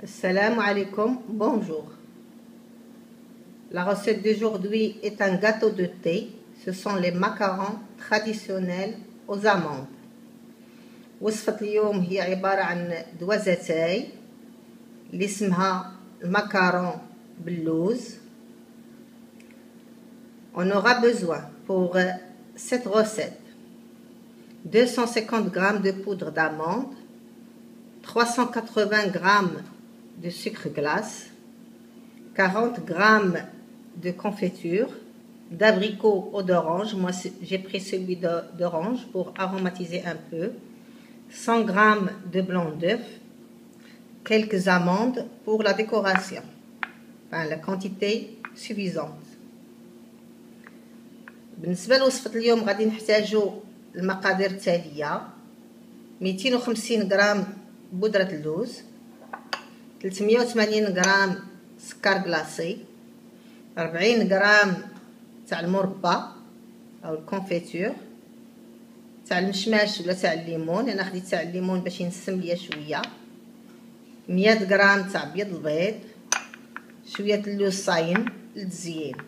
Salam alaikum, bonjour. La recette d'aujourd'hui est un gâteau de thé. Ce sont les macarons traditionnels aux amandes. وصفة اليوم هي عبارة عن دوازتاي اللي اسمها الماكارون باللوز. On aura besoin pour cette recette 250 g de poudre d'amande, 380 g de sucre glace, 40 g de confiture, d'abricot ou d'orange. Moi j'ai pris celui d'orange pour aromatiser un peu, 100 g de blanc d'œuf, quelques amandes pour la décoration, enfin la quantité suffisante. بالنسبة لوصفة اليوم غادي نحتاجو المقادير التالية: 250 غرام بودرة اللوز، 380 غرام سكر كلاصي، 40 غرام تاع المربى او الكونفيتور، تاع المشماش ولا تاع الليمون. انا خديت تاع الليمون باش ينسم ليا شويه، 100 غرام تاع بيض البيض، شويه اللوز صاين للتزيين.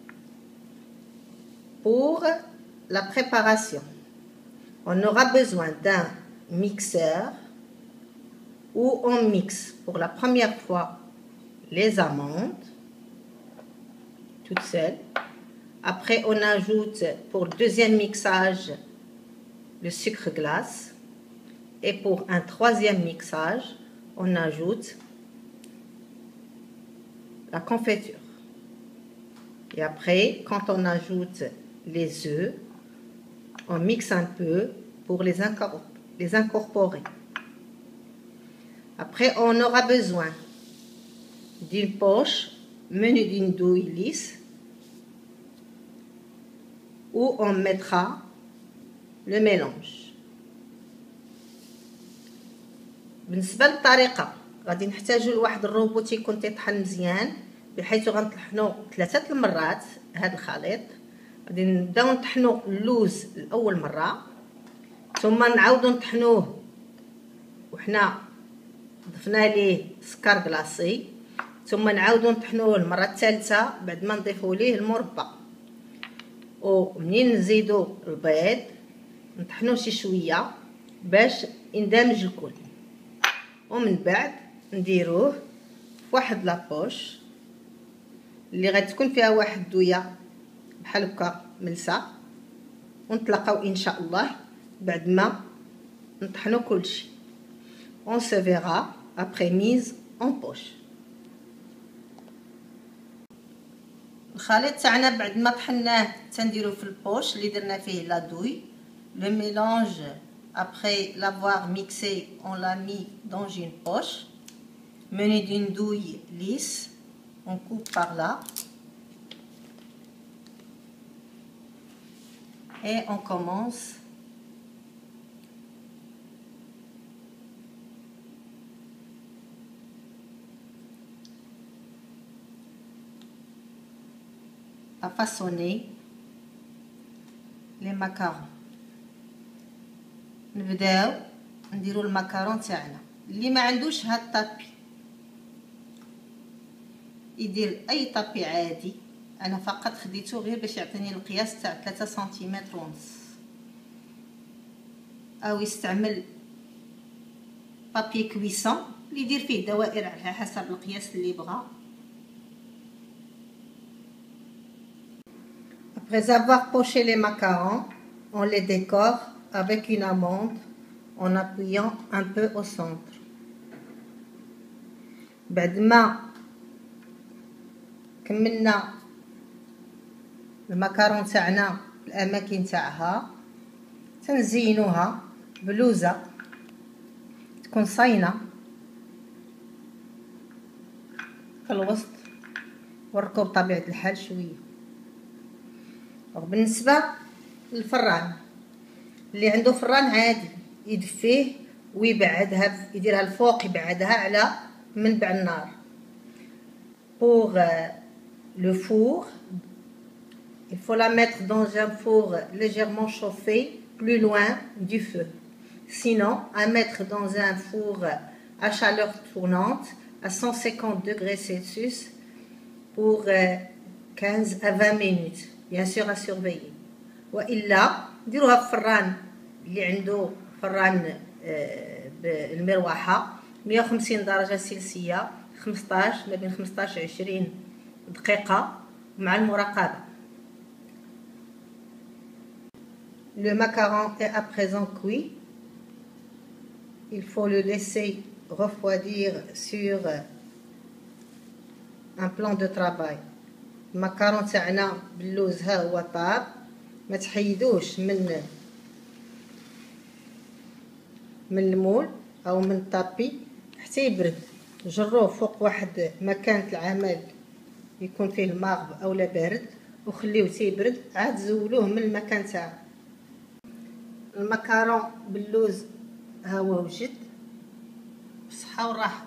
Pour la préparation, on aura besoin d'un mixeur où on mixe pour la première fois les amandes toutes seules. Après, on ajoute pour le deuxième mixage le sucre glace. Et pour un troisième mixage, on ajoute la confiture. Et après, quand on ajoute les œufs, on mixe un peu pour les incorporer. Après, on aura besoin d'une poche munie d'une douille lisse où on mettra le mélange. بالنسبة للطريقة غادي نحتاجو لواحد الروبوت يكون تيطحن مزيان، بحيث غنطحنو 3 المرات هذا الخليط. غادي نبداو نطحنو اللوز لأول مرة، ثم نعاودو نطحنوه وحنا ضفنا ليه سكر كلاصي، ثم نعاودو نطحنوه المرة الثالثة بعد ما نضيفو ليه المربى. ومنين نزيدو البيض نطحنوه شي شوية باش يندمج الكل، ومن بعد نديروه في واحد لابوش اللي غتكون فيها واحد الدويه بحال هكا ملسه، ونتلاقاو ان شاء الله بعد ما نطحنو كلشي. on se verra après mise en poche. الخليط تاعنا بعد ما طحناه تنديرو في البوش اللي درنا فيه لا دوي. le mélange après l'avoir mixé on l'a mis dans une poche munie d'une douille lisse. On coupe par là et on commence à façonner les macarons. نبداو نديرو الماكارون تاعنا. اللي ما عندوش هاد الطابي يدير اي طابي عادي، انا فقط خديته غير باش يعطيني القياس تاع 3 سنتيمتر ونص، او يستعمل بابي كويسون اللي يدير فيه دوائر على حسب القياس اللي بغا. Après avoir poché les macarons, on les décore avec une amande en appuyant un peu au centre. بعد ما كملنا الماكارون تاعنا الاماكن تاعها تنزينوها بلوزه تكون صاينه في الوسط ونركب طبيعه الحال شويه. بالنسبه للفران، اللي عنده فران عادي يدفيه ويبعدها، يديرها الفوق يبعدها على منبع النار. pour le four, il faut la mettre dans un four légèrement chauffé plus loin du feu. Sinon, à mettre dans un four à chaleur tournante à 150 degrés Celsius pour 15 à 20 minutes. Bien sûr à surveiller. وإلا ديروها في فران اللي عنده فران بالمروحة 150 درجة سلسية 15 ما بين 15 و 20 دقيقة مع المراقبة. Le macaron est à présent cuit. Il faut le laisser refroidir sur un plan de travail. المكرون تاعنا باللوز ها هو طاب، ما تحيدوش من المول او من الطابي حتى يبرد. جروه فوق واحد مكان العمل يكون فيه الماغب او لا بارد وخليوه تيبرد، عاد زولوه من المكان تاعو. المكرون باللوز ها هو وجد بصحة وراحة.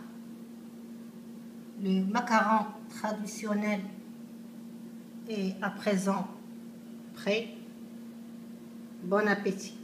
Le macaron traditionnel est à présent prêt. Bon appétit.